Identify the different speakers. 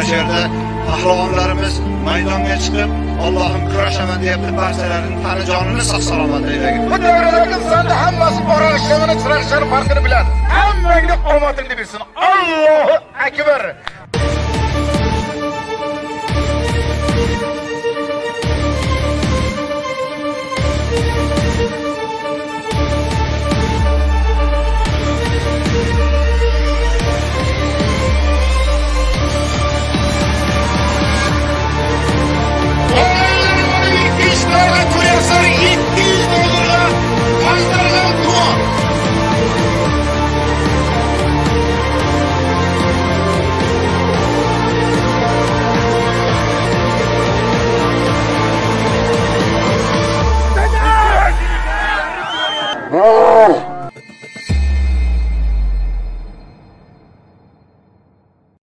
Speaker 1: shu yerda pahlavonlarimiz maydonga chiqib, Allohim kurashaman deyapti, barchalarini tani jonini sog' salomat aylasin.
Speaker 2: Bu davrdagi insonda hammasi borishini, chiqarishini farqini biladi. Hammangga omadingni bersin. Allohu akbar.